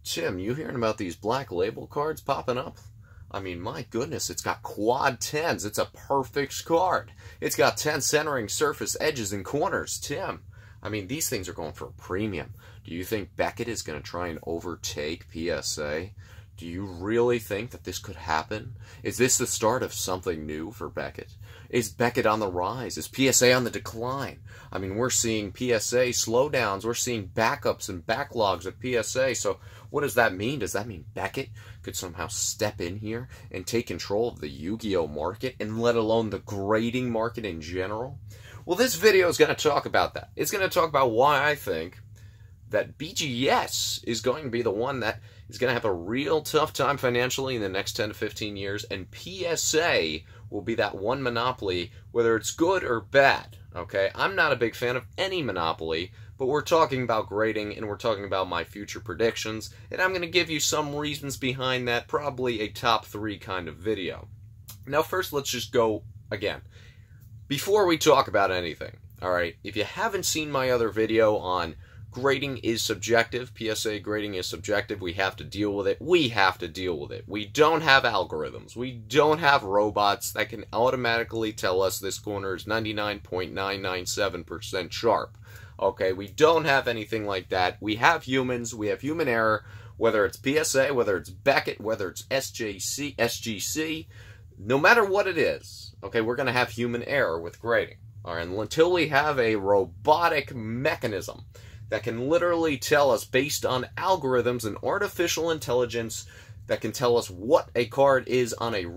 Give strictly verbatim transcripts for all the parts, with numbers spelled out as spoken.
Tim, you hearing about these black label cards popping up? I mean, my goodness, it's got quad tens. It's a perfect card. It's got ten centering surface edges and corners. Tim, I mean, these things are going for a premium. Do you think Beckett is going to try and overtake P S A? Do you really think that this could happen? Is this the start of something new for Beckett? Is Beckett on the rise? Is P S A on the decline? I mean, we're seeing P S A slowdowns. We're seeing backups and backlogs at P S A. So what does that mean? Does that mean Beckett could somehow step in here and take control of the Yu-Gi-Oh market, and let alone the grading market in general? Well, this video is going to talk about that. It's going to talk about why I think that B G S is going to be the one that is going to have a real tough time financially in the next ten to fifteen years, and P S A will be that one monopoly, whether it's good or bad. Okay, I'm not a big fan of any monopoly, but we're talking about grading, and we're talking about my future predictions, and I'm going to give you some reasons behind that, probably a top three kind of video. Now, first, let's just go again. Before we talk about anything, all right, if you haven't seen my other video on grading is subjective, P S A grading is subjective, we have to deal with it, we have to deal with it. We don't have algorithms, we don't have robots that can automatically tell us this corner is ninety-nine point nine nine seven percent sharp. Okay, we don't have anything like that. We have humans, we have human error, whether it's P S A, whether it's Beckett, whether it's S J C, S G C, no matter what it is, okay, we're going to have human error with grading. All right, and until we have a robotic mechanism that can literally tell us, based on algorithms and artificial intelligence, that can tell us what a card is on a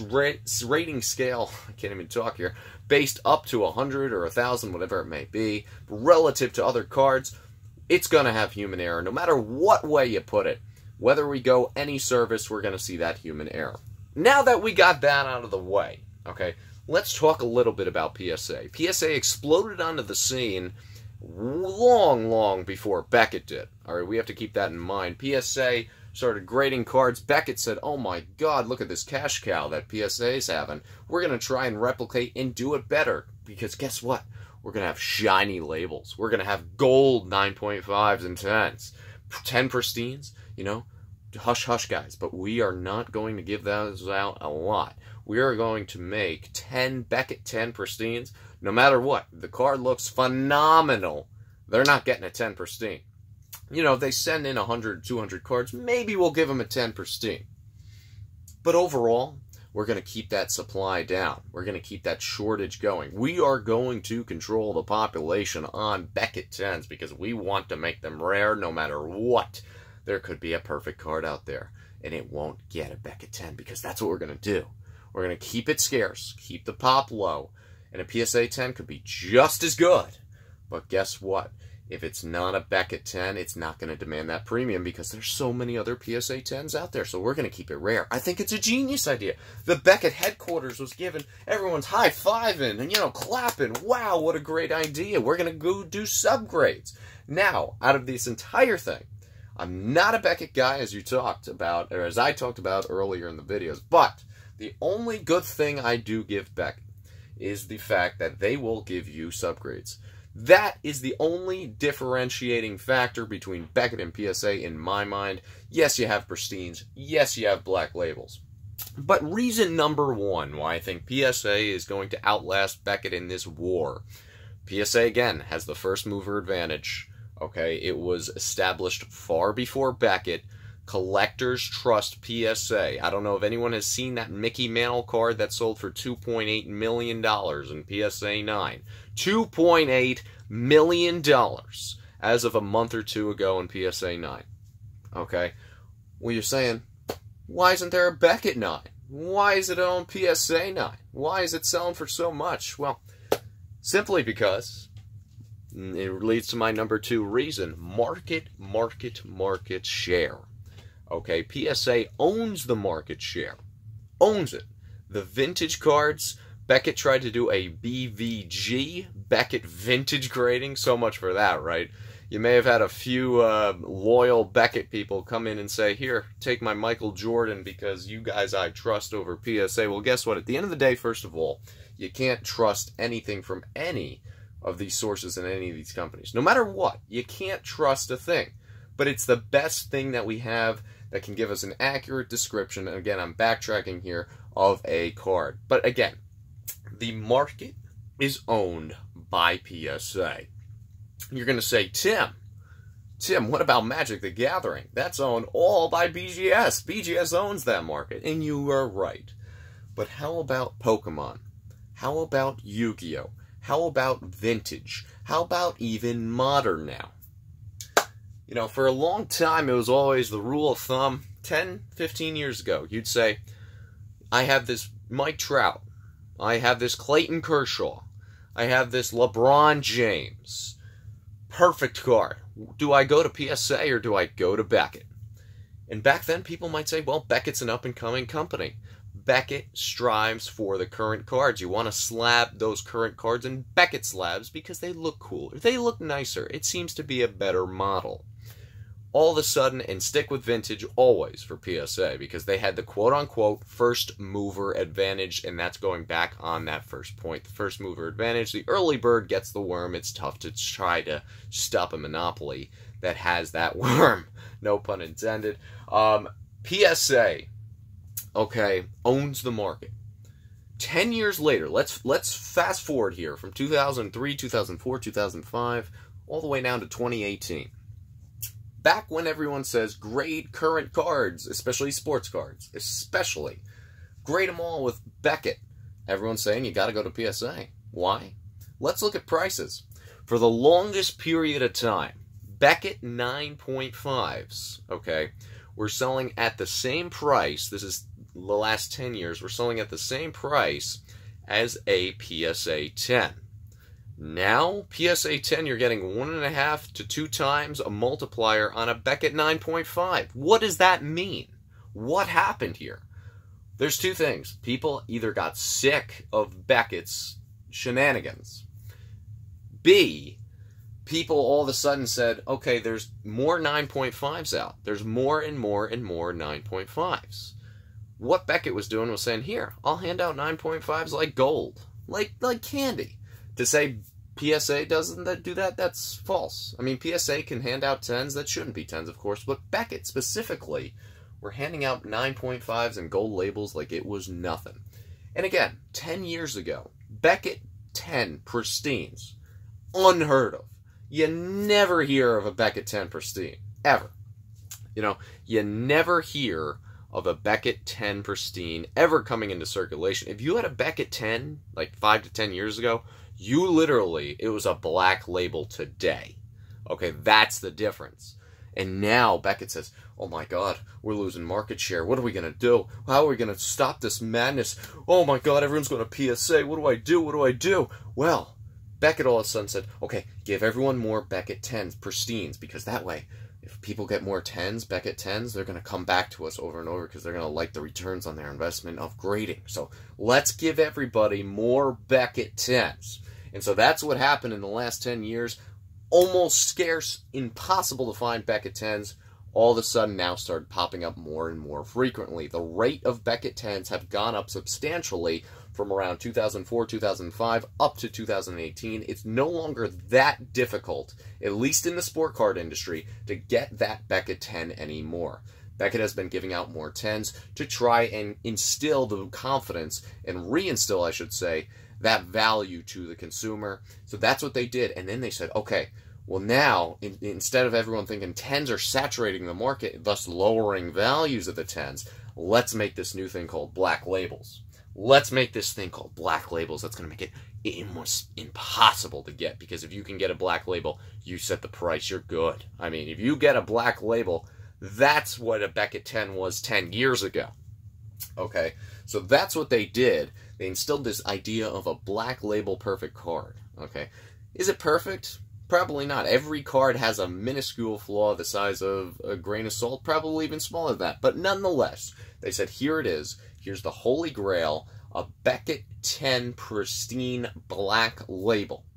rating scale, I can't even talk here, based up to one hundred or one thousand, whatever it may be, relative to other cards, it's going to have human error. No matter what way you put it, whether we go any service, we're going to see that human error. Now that we got that out of the way, okay, let's talk a little bit about P S A. P S A exploded onto the scene long, long before Beckett did. All right, we have to keep that in mind. P S A started grading cards. Beckett said, oh my God, look at this cash cow that P S A is having. We're going to try and replicate and do it better. Because guess what? We're going to have shiny labels. We're going to have gold nine point fives and tens. ten pristines, you know, hush hush guys. But we are not going to give those out a lot. We are going to make ten Beckett ten pristines. No matter what, the card looks phenomenal. They're not getting a ten pristine. You know, if they send in one hundred, two hundred cards, maybe we'll give them a ten pristine. But overall, we're going to keep that supply down. We're going to keep that shortage going. We are going to control the population on Beckett tens because we want to make them rare no matter what. There could be a perfect card out there, and it won't get a Beckett ten because that's what we're going to do. We're going to keep it scarce, keep the pop low, and a P S A ten could be just as good. But guess what? If it's not a Beckett ten, it's not going to demand that premium because there's so many other P S A tens out there. So we're going to keep it rare. I think it's a genius idea. The Beckett headquarters was given, everyone's high-fiving and, you know, clapping. Wow, what a great idea. We're going to go do subgrades. Now, out of this entire thing, I'm not a Beckett guy, as you talked about, or as I talked about earlier in the videos, but the only good thing I do give Beckett is the fact that they will give you subgrades. That is the only differentiating factor between Beckett and P S A in my mind. Yes, you have pristines. Yes, you have black labels. But reason number one why I think P S A is going to outlast Beckett in this war. P S A, again, has the first mover advantage. Okay, it was established far before Beckett. Collectors trust P S A. I don't know if anyone has seen that Mickey Mantle card that sold for two point eight million dollars in P S A nine. two point eight million dollars as of a month or two ago in P S A nine. Okay? Well, you're saying, why isn't there a Beckett nine? Why is it on P S A nine? Why is it selling for so much? Well, simply because it leads to my number two reason. Market, market, market share. Okay, P S A owns the market share. Owns it. The vintage cards, Beckett tried to do a B V G, Beckett vintage grading. So much for that, right? You may have had a few uh, loyal Beckett people come in and say, here, take my Michael Jordan because you guys I trust over P S A. Well, guess what? At the end of the day, first of all, you can't trust anything from any of these sources in any of these companies. No matter what, you can't trust a thing. but it's the best thing that we have that can give us an accurate description, and again, I'm backtracking here, of a card. But again, the market is owned by P S A. You're going to say, Tim, Tim, what about Magic the Gathering? That's owned all by B G S. B G S owns that market, and you are right. But how about Pokemon? How about Yu-Gi-Oh? How about Vintage? How about even Modern now? You know, for a long time, it was always the rule of thumb, ten, fifteen years ago, you'd say, I have this Mike Trout. I have this Clayton Kershaw. I have this LeBron James. Perfect card. Do I go to P S A or do I go to Beckett? And back then, people might say, well, Beckett's an up-and-coming company. Beckett strives for the current cards. You want to slab those current cards in Beckett slabs because they look cooler. They look nicer. It seems to be a better model. All of a sudden, and stick with Vintage always for P S A because they had the quote-unquote first mover advantage, and that's going back on that first point. The first mover advantage, the early bird gets the worm. It's tough to try to stop a monopoly that has that worm. No pun intended. Um, P S A, okay, owns the market. Ten years later, let's let's fast forward here from two thousand three, two thousand four, two thousand five, all the way down to twenty eighteen. Back when everyone says grade current cards, especially sports cards, especially, grade them all with Beckett. Everyone's saying you got to go to P S A. Why? Let's look at prices. For the longest period of time, Beckett nine point fives, okay, we're selling at the same price. This is the last ten years. We're selling at the same price as a P S A ten. Now, P S A ten, you're getting one and a half to two times a multiplier on a Beckett nine point five. What does that mean? What happened here? There's two things. People either got sick of Beckett's shenanigans. B, people all of a sudden said, okay, there's more nine point fives out. There's more and more and more nine point fives. What Beckett was doing was saying, here, I'll hand out nine point fives like gold, like like candy. To say P S A doesn't do that, that's false. I mean, P S A can hand out tens that shouldn't be tens, of course, but Beckett specifically were handing out nine point fives and gold labels like it was nothing. And again, ten years ago, Beckett ten pristines, unheard of. You never hear of a Beckett ten pristine, ever. You know, you never hear of a Beckett ten pristine ever coming into circulation. If you had a Beckett ten, like five to ten years ago, you literally, it was a black label today. Okay, that's the difference. And now Beckett says, oh my God, we're losing market share. What are we going to do? How are we going to stop this madness? Oh my God, everyone's going to P S A. What do I do? What do I do? Well, Beckett all of a sudden said, okay, give everyone more Beckett tens, pristines, because that way, if people get more tens, Beckett tens, they're going to come back to us over and over because they're going to like the returns on their investment of grading. So let's give everybody more Beckett tens. And so that's what happened in the last ten years. Almost scarce, impossible to find Beckett tens, all of a sudden now started popping up more and more frequently. The rate of Beckett tens have gone up substantially from around two thousand four, two thousand five up to two thousand eighteen. It's no longer that difficult, at least in the sport card industry, to get that Beckett ten anymore. Beckett has been giving out more tens to try and instill the confidence, and reinstill, I should say, that value to the consumer. So that's what they did. And then they said, okay, well now, in, instead of everyone thinking tens are saturating the market, thus lowering values of the tens, let's make this new thing called black labels. Let's make this thing called black labels. That's going to make it almost impossible to get, because if you can get a black label, you set the price, you're good. I mean, if you get a black label, that's what a Beckett ten was ten years ago. Okay, so that's what they did. They instilled this idea of a black label perfect card. Okay, is it perfect? Probably not. Every card has a minuscule flaw the size of a grain of salt, probably even smaller than that. But nonetheless, they said, here it is. Here's the holy grail, a Beckett ten pristine black label.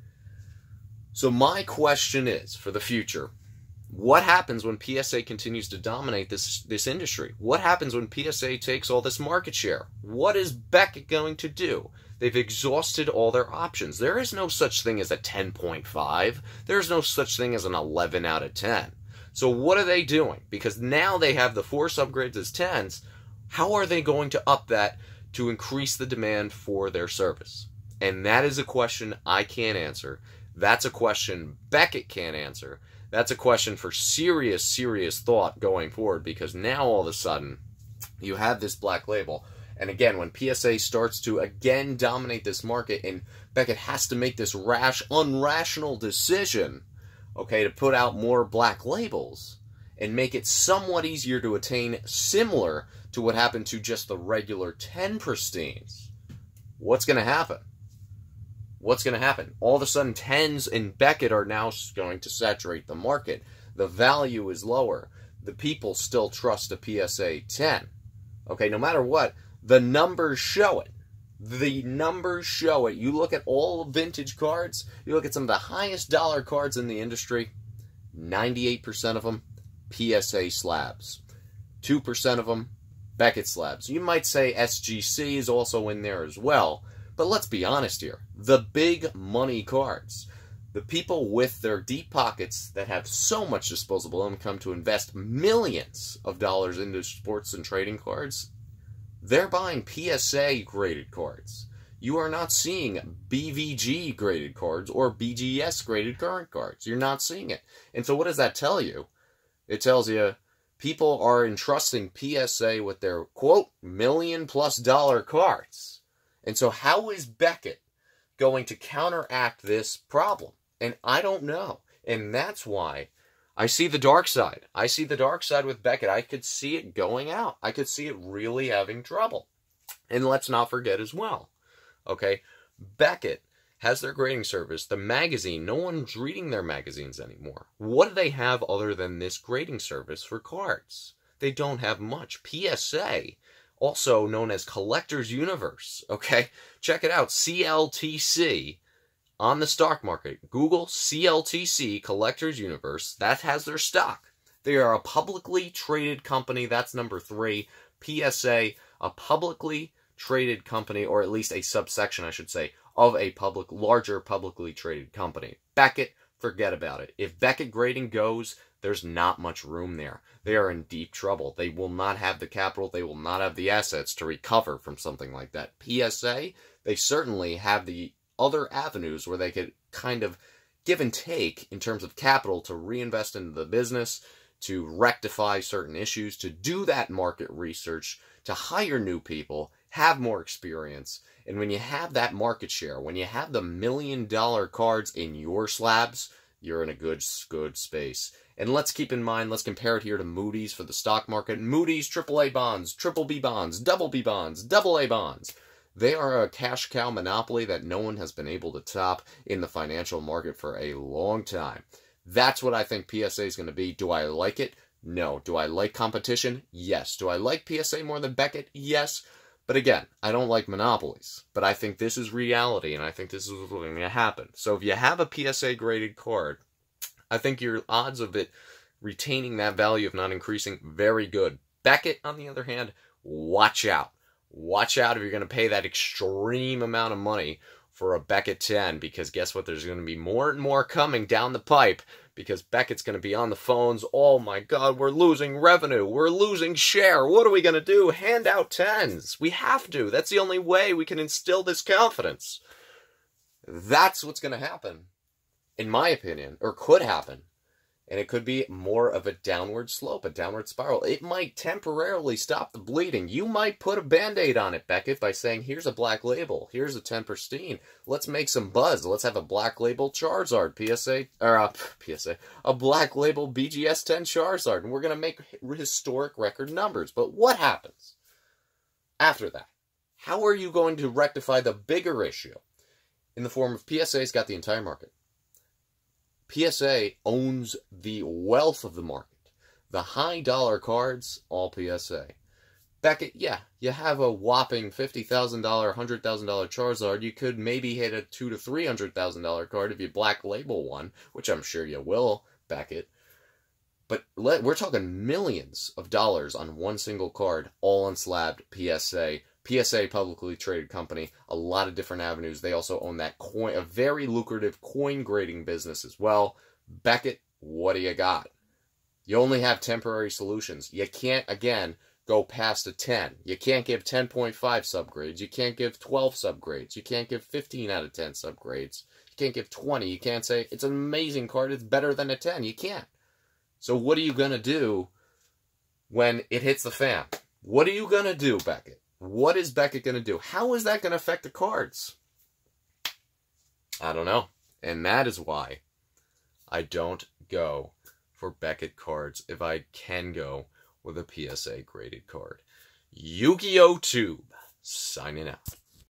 So my question is, for the future, what happens when P S A continues to dominate this, this industry? What happens when P S A takes all this market share? What is Beckett going to do? They've exhausted all their options. There is no such thing as a ten point five. There is no such thing as an eleven out of ten. So what are they doing? Because now they have the Force upgrades as tens. How are they going to up that to increase the demand for their service? And that is a question I can't answer. That's a question Beckett can't answer. That's a question for serious, serious thought going forward, because now all of a sudden you have this Black Label. And again, when P S A starts to again dominate this market and Beckett has to make this rash, unrational decision, okay, to put out more Black Labels and make it somewhat easier to attain, similar to what happened to just the regular ten pristines, what's going to happen? What's going to happen? All of a sudden, tens and Beckett are now going to saturate the market. The value is lower. The people still trust a P S A ten. Okay, no matter what, the numbers show it. The numbers show it. You look at all vintage cards, you look at some of the highest dollar cards in the industry, ninety-eight percent of them, P S A slabs. two percent of them, Beckett slabs. You might say S G C is also in there as well, but let's be honest here. The big money cards, the people with their deep pockets that have so much disposable income to invest millions of dollars into sports and trading cards, they're buying P S A graded cards. You are not seeing B V G graded cards or B G S graded current cards. You're not seeing it. And so what does that tell you? It tells you people are entrusting P S A with their, quote, million plus dollar cards. And so how is Beckett going to counteract this problem? And I don't know. And that's why I see the dark side. I see the dark side with Beckett. I could see it going out. I could see it really having trouble. And let's not forget as well, okay, Beckett has their grading service. The magazine, no one's reading their magazines anymore. What do they have other than this grading service for cards? They don't have much. P S A, also known as Collector's Universe, okay? Check it out, C L T C. On the stock market, Google C L T C, Collector's Universe. That has their stock. They are a publicly traded company. That's number three. P S A, a publicly traded company, or at least a subsection, I should say, of a public, larger publicly traded company. Beckett, forget about it. If Beckett grading goes, there's not much room there. They are in deep trouble. They will not have the capital. They will not have the assets to recover from something like that. P S A, they certainly have the other avenues where they could kind of give and take in terms of capital to reinvest into the business, to rectify certain issues, to do that market research, to hire new people, have more experience. And when you have that market share, when you have the million dollar cards in your slabs, you're in a good, good space. And let's keep in mind, let's compare it here to Moody's for the stock market. Moody's triple A bonds, triple B bonds, double B bonds, double A bonds. They are a cash cow monopoly that no one has been able to top in the financial market for a long time. That's what I think P S A is going to be. Do I like it? No. Do I like competition? Yes. Do I like P S A more than Beckett? Yes. But again, I don't like monopolies. But I think this is reality, and I think this is what's going to happen. So if you have a P S A graded card, I think your odds of it retaining that value, if not increasing, very good. Beckett, on the other hand, watch out. Watch out if you're going to pay that extreme amount of money for a Beckett ten, because guess what? There's going to be more and more coming down the pipe, because Beckett's going to be on the phones. Oh my God, we're losing revenue. We're losing share. What are we going to do? Hand out tens. We have to. That's the only way we can instill this confidence. That's what's going to happen, in my opinion, or could happen. And it could be more of a downward slope, a downward spiral. It might temporarily stop the bleeding. You might put a Band-Aid on it, Beckett, by saying, here's a Black Label. Here's a ten pristine. Let's make some buzz. Let's have a Black Label Charizard P S A, or uh, P S A, a Black Label B G S ten Charizard. And we're going to make historic record numbers. But what happens after that? How are you going to rectify the bigger issue? In the form of P S A's got the entire market. P S A owns the wealth of the market. The high dollar cards, all P S A. Beckett, yeah, you have a whopping fifty thousand dollars, one hundred thousand dollars Charizard. You could maybe hit a two to three hundred thousand dollar card if you Black Label one, which I'm sure you will, Beckett. But let, we're talking millions of dollars on one single card, all unslabbed P S A. P S A, publicly traded company, a lot of different avenues. They also own that coin, a very lucrative coin grading business as well. Beckett, what do you got? You only have temporary solutions. You can't, again, go past a ten. You can't give ten point five subgrades. You can't give twelve subgrades. You can't give fifteen out of ten subgrades. You can't give twenty. You can't say, it's an amazing card, it's better than a ten. You can't. So what are you going to do when it hits the fan? What are you going to do, Beckett? What is Beckett going to do? How is that going to affect the cards? I don't know. And that is why I don't go for Beckett cards if I can go with a P S A graded card. Yu-Gi-Oh! Tube, signing out.